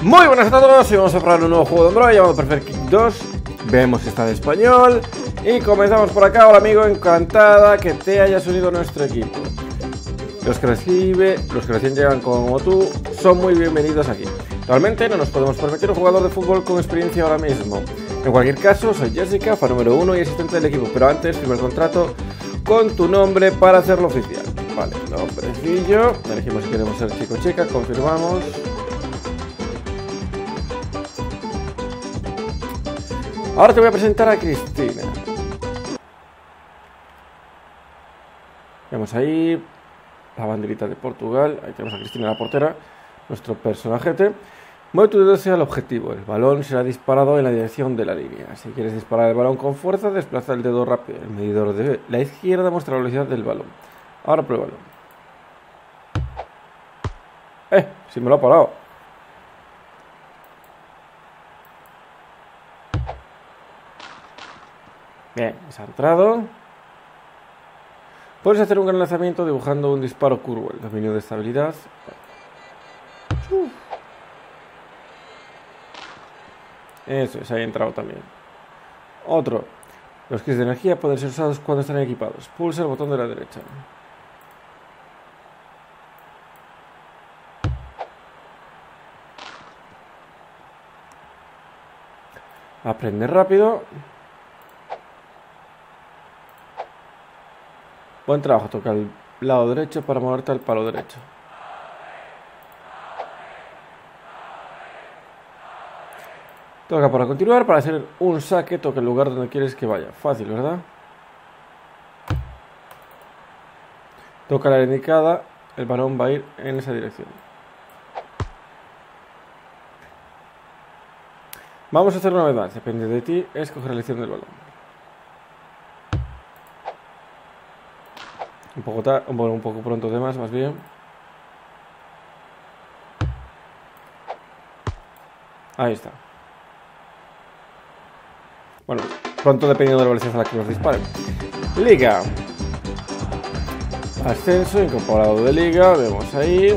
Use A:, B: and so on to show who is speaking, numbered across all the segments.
A: Muy buenas a todos y vamos a probar un nuevo juego de Android llamado Perfect Kick 2. Vemos si está en español. Y comenzamos por acá. Hola amigo, encantada que te hayas unido a nuestro equipo. Los que recién llegan como tú son muy bienvenidos aquí. Actualmente no nos podemos permitir un jugador de fútbol con experiencia ahora mismo. En cualquier caso, soy Jessica, fan número 1 y asistente del equipo. Pero antes firma el contrato con tu nombre para hacerlo oficial. Vale, nombrecillo. Elegimos si queremos ser chico o chica, confirmamos. Ahora te voy a presentar a Cristina. Vemos ahí la banderita de Portugal. Ahí tenemos a Cristina, la portera, nuestro personajete. Mueve tu dedo hacia el objetivo. El balón será disparado en la dirección de la línea. Si quieres disparar el balón con fuerza, desplaza el dedo rápido. El medidor de la izquierda muestra la velocidad del balón. Ahora pruébalo. Si me lo ha parado. Bien, se ha entrado. Puedes hacer un gran lanzamiento dibujando un disparo curvo. El dominio de estabilidad. Eso es, ahí ha entrado también. Otro. Los kits de energía pueden ser usados cuando están equipados. Pulsa el botón de la derecha. Aprende rápido. Buen trabajo, toca el lado derecho para moverte al palo derecho. Toca para continuar, para hacer un saque, toca el lugar donde quieres que vaya. Fácil, ¿verdad? Toca la indicada, el balón va a ir en esa dirección. Vamos a hacer una vez más, depende de ti, escoger la elección del balón. Un poco pronto de más bien. Ahí está. Bueno, pronto dependiendo de la velocidad a la que nos disparen. Liga. Ascenso, incorporado de liga, vemos ahí.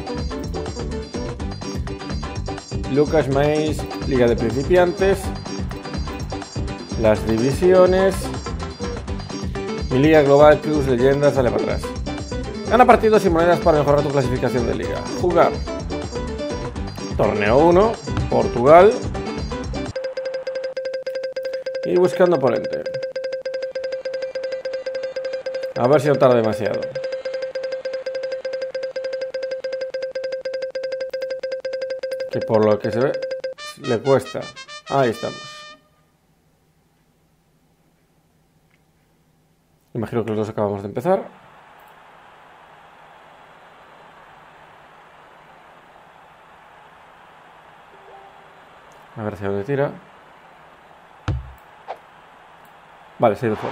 A: Lucas Mays, liga de principiantes. Las divisiones. Mi liga global, Cruz Leyendas, dale para atrás. Gana partidos y monedas para mejorar tu clasificación de liga. Jugar. Torneo 1, Portugal. Y buscando oponente. A ver si no tarda demasiado. Que por lo que se ve, le cuesta. Ahí estamos. Imagino que los dos acabamos de empezar. A ver hacia dónde tira. Vale, se ha ido fuera.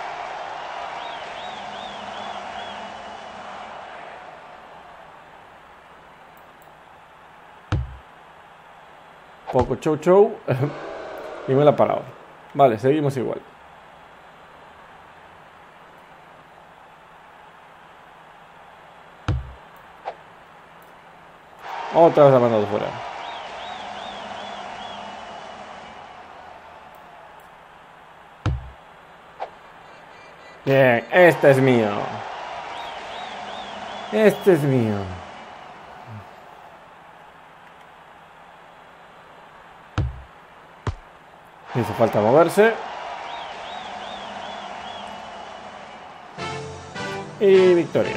A: Poco show. Y me la ha parado. Vale, seguimos igual. Otra vez la ha mandado fuera. Bien, este es mío. Este es mío. Hizo falta moverse. Y victoria.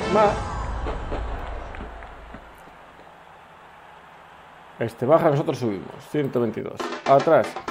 A: Este baja, nosotros subimos. 122. Atrás.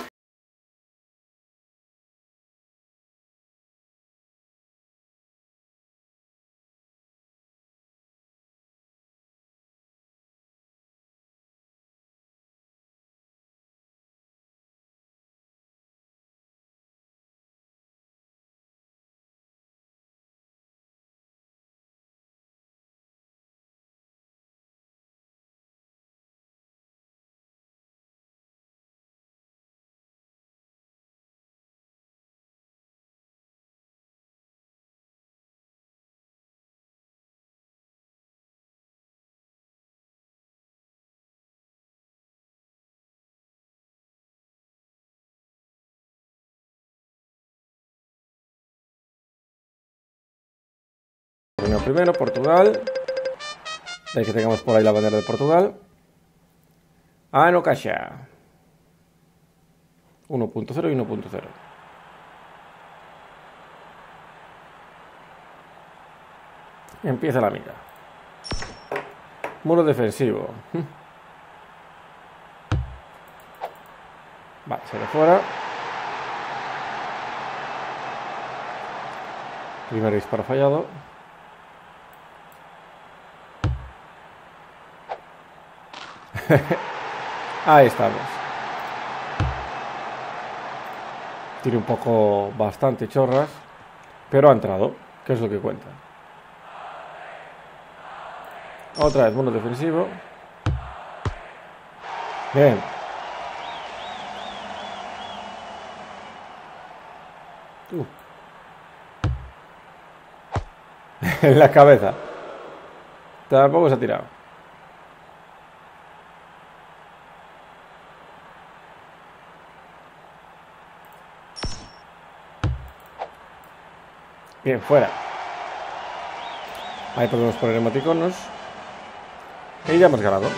A: terminado primero, Portugal. De que tengamos por ahí la bandera de Portugal. No Cacha. 1.0 y 1.0. Empieza la mitad. Muro defensivo. Vale, se de fuera. Primer disparo fallado. Ahí estamos. Tiene un poco bastante chorras, pero ha entrado, que es lo que cuenta. Otra vez, muro defensivo. Bien. En la cabeza. Tampoco se ha tirado. Bien, fuera. Ahí podemos poner emoticonos. Y ya hemos ganado.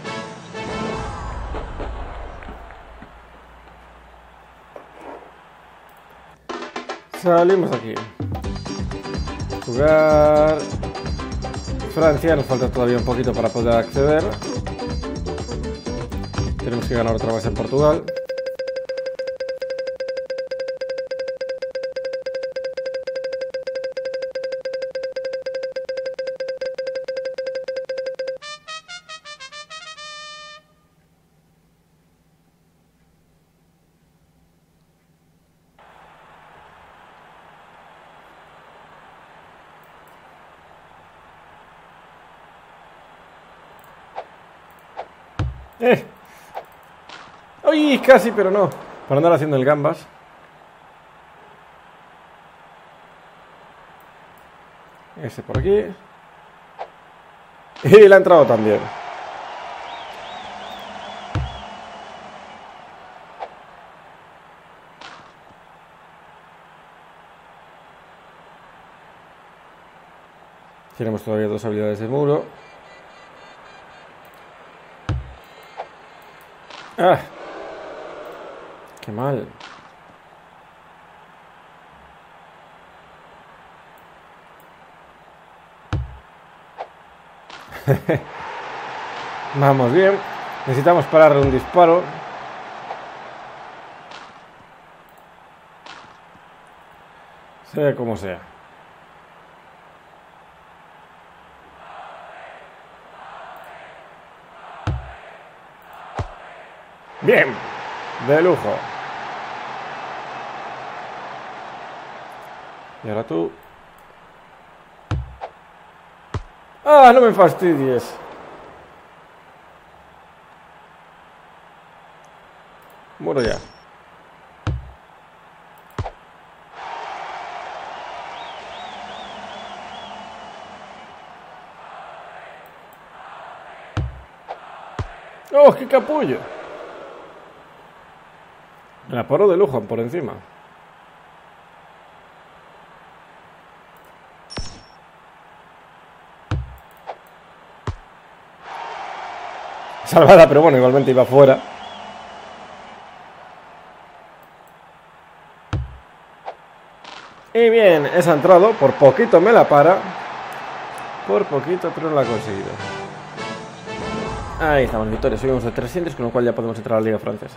A: Salimos de aquí. Jugar. Francia, nos falta todavía un poquito para poder acceder. Tenemos que ganar otra vez en Portugal. ¡Uy! Casi, pero no. Para andar haciendo el gambas. Ese por aquí. Y le ha entrado también. Tenemos todavía dos habilidades de muro. ¡Ah! ¡Qué mal! Vamos bien. Necesitamos pararle un disparo. Sea como sea. Bien. De lujo. Y ahora tú. ¡Ah! No me fastidies. Muero ya. ¡Oh, qué capullo! Me la paro de lujo por encima. Salvada, pero bueno, igualmente iba fuera. Y bien, esa ha entrado. Por poquito me la para. Por poquito, pero no la ha conseguido. Ahí estamos, victoria. Subimos de 300, con lo cual ya podemos entrar a la Liga Francesa.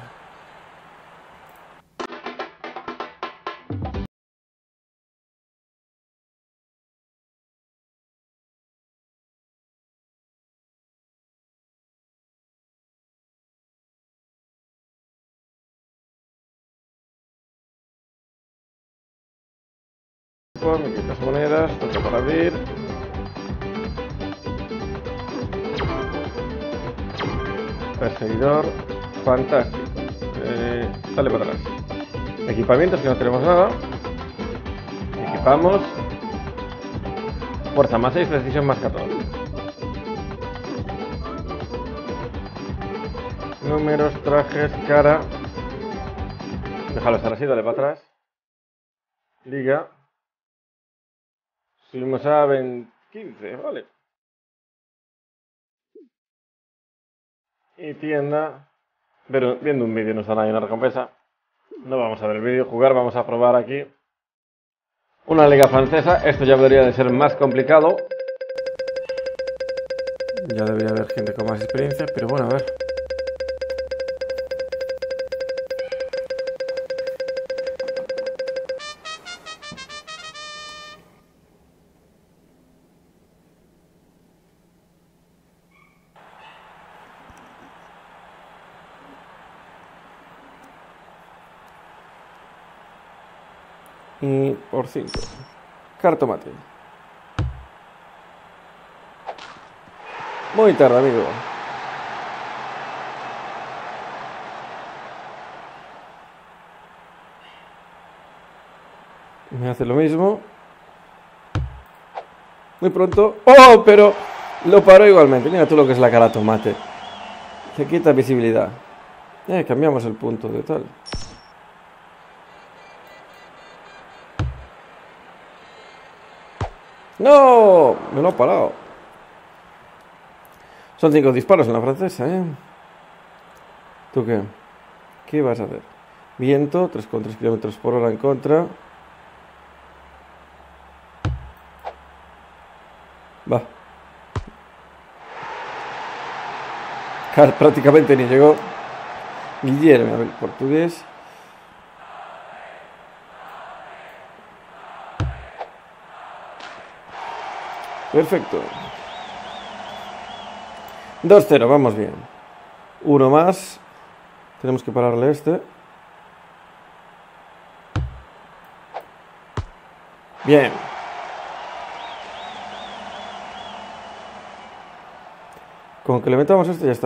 A: Me quitas monedas, toca para abrir. Perseguidor, fantástico. Dale para atrás. Equipamientos, que no tenemos nada. Equipamos. Fuerza más 6, precisión más 14. Números, trajes, cara. Déjalo estar así, dale para atrás. Liga. Subimos a 20. 15, vale. Y tienda. Viendo un vídeo nos dan ahí una recompensa. No vamos a ver el vídeo, jugar, vamos a probar aquí. Una liga francesa, esto ya debería de ser más complicado. Ya debería haber gente con más experiencia, pero bueno, a ver. Y por 5. Cartomate. Muy tarde, amigo. Me hace lo mismo. Muy pronto. ¡Oh! Pero lo paró igualmente. Mira tú lo que es la cara tomate. Se quita visibilidad. Cambiamos el punto de tal. ¡No! Me lo ha parado. Son 5 disparos en la francesa, ¿eh? ¿Tú qué? ¿Qué vas a hacer? Viento, 3,3 kilómetros por hora en contra. Va. Prácticamente ni llegó. Guillermo, a ver, portugués. Perfecto. 2-0, vamos bien. Uno más. Tenemos que pararle este. Bien. Con que le metamos este ya está.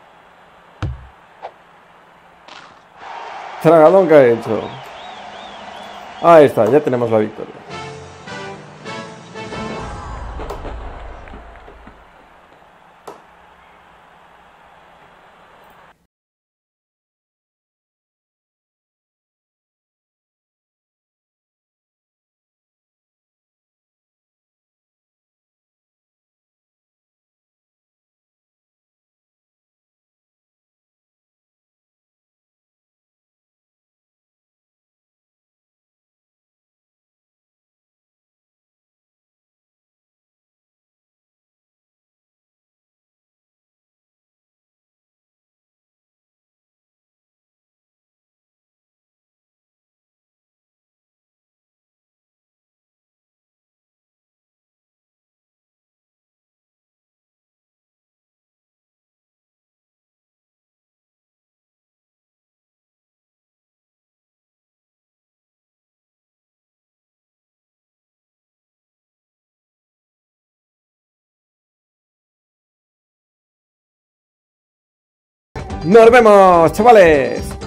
A: Tragadón que ha hecho. Ahí está, ya tenemos la victoria. ¡Nos vemos, chavales!